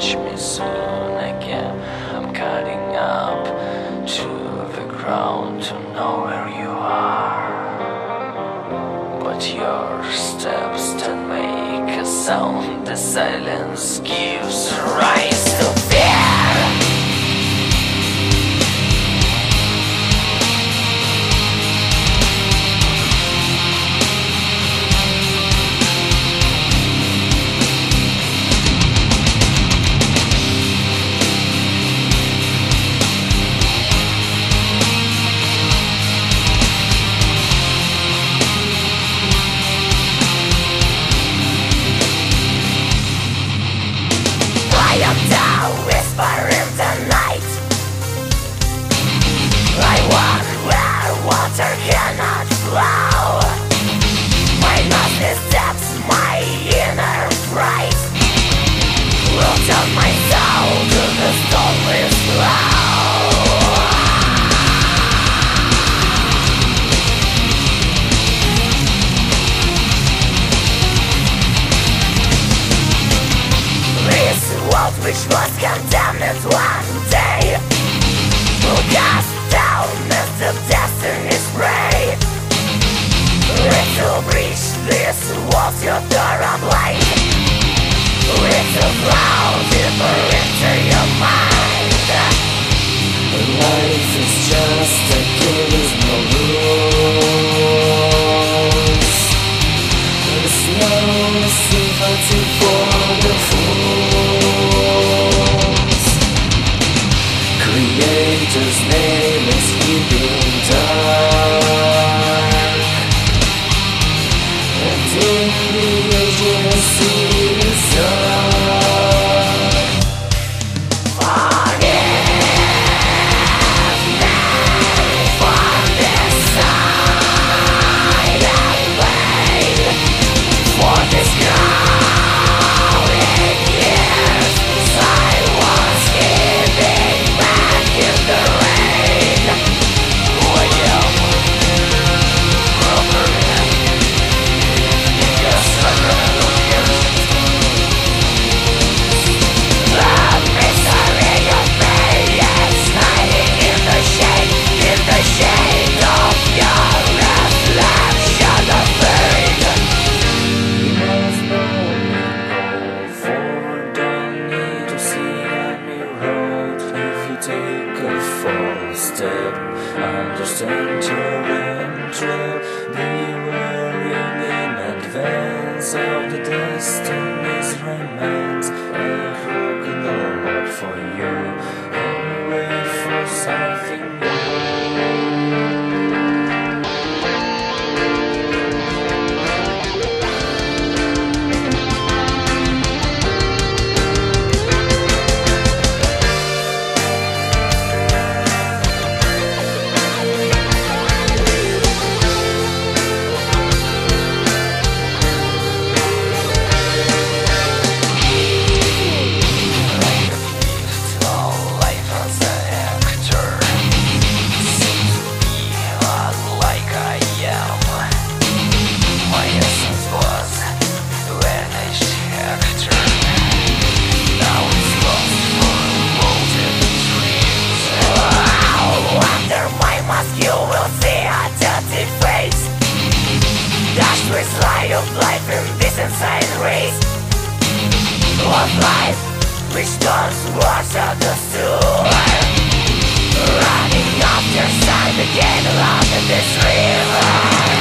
catch me soon again. I'm cutting up to the ground to know where you are, but your steps don't make a sound. The silence gives rise to fear. I am the whisper in the night. I walk where water cannot flow. My noiseless steps, my inner fright, will turn my soul to the stormless flow. This world which was condemned one day will cast down as the destiny's prey. It will breach this walls your door are blind. It will flow deeper into your mind. Life is just a game with no rules. There's no sympathy for the fools. Creator's name is keeping dark, and in the ages is dark. Forgive me for this silent pain, for this growing years I was keeping back in the rain. Who I am, broken in your struggle of years. The misery of me is hiding in the shade of your reflection of fate. You must know me, go forward, don't need to see any road. If you take a false step, understand your entry. Be wearing in advance of the destiny's remains. A broken road for you, and wait for something new. Slide of life in this insane race of life which turns words understood. Running after time again along this river.